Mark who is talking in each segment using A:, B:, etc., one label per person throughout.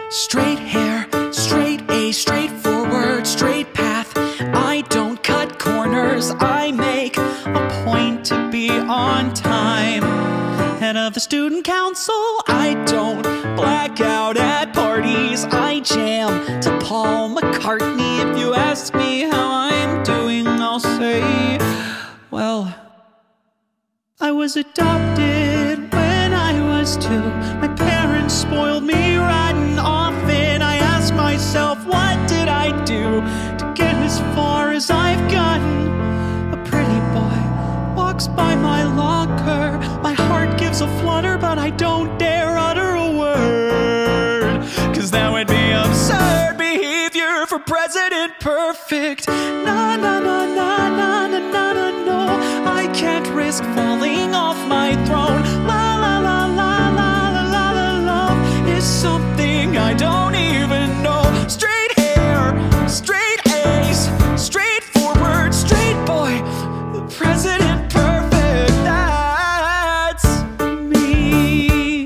A: Straight hair, straight A, straightforward, straight path. I don't cut corners, I make a point to be on time. Head of the student council, I don't black out at parties. I jam to Paul McCartney. If you ask me how I'm doing, I'll say, well, I was adopted when I was 2. My parents spoiled me rotten often. I ask myself, what did I do to get as far as I've gotten? A pretty boy walks by my locker. My heart gives a flutter, but I don't dare utter a word, 'cause that would be absurd behavior for President Perfect. Na na na na na na na na no, I can't risk falling off my throne. La la la la la la la la love is something I don't even know. Straight hair, straight A's, straightforward, straight boy, President Perfect, that's me.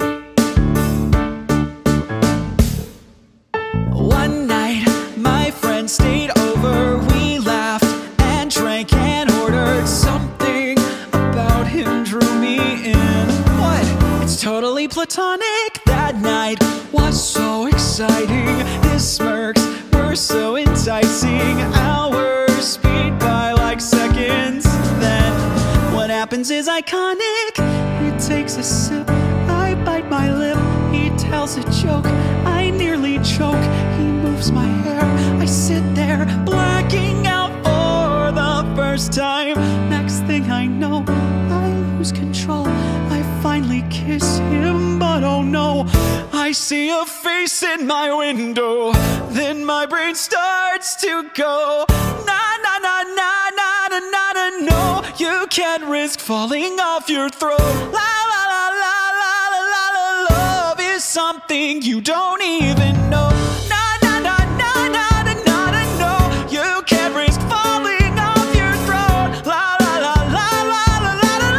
A: One night, my friend stayed over. We laughed and drank and ordered something about him drew me in. What? It's totally platonic. That night was so exciting. His smirks were so enticing. Hours speed by like seconds. Then what happens is iconic. He takes a sip, I bite my lip. He tells a joke, I nearly choke. He moves my hair, I sit there blacking out for the first time. Next thing I know, I lose control. I finally kiss him, but oh no, I see a face in my window. Then my brain starts to go, na na na na na na na na no, you can't risk falling off your throat. La la la la la la la la, love is something you don't even know. Na na na na na na na na no, you can't risk falling off your throat. La la la la la la la la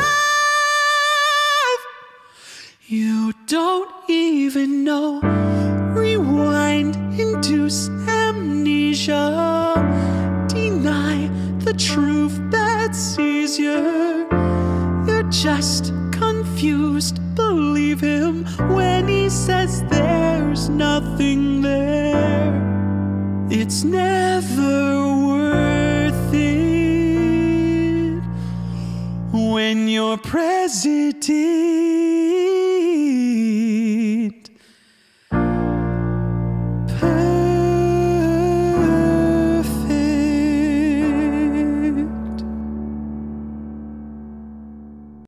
A: love you don't even know. Rewind, induce amnesia, deny the truth that's easier. You're just confused, believe him when he says there's nothing there. It's never worth it when you're president.